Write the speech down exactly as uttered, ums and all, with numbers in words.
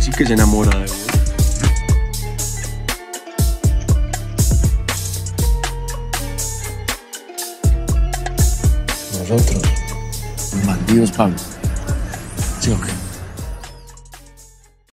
sí que se enamora de vos. Nosotros, bandidos, Pablo. ¿Sí o qué?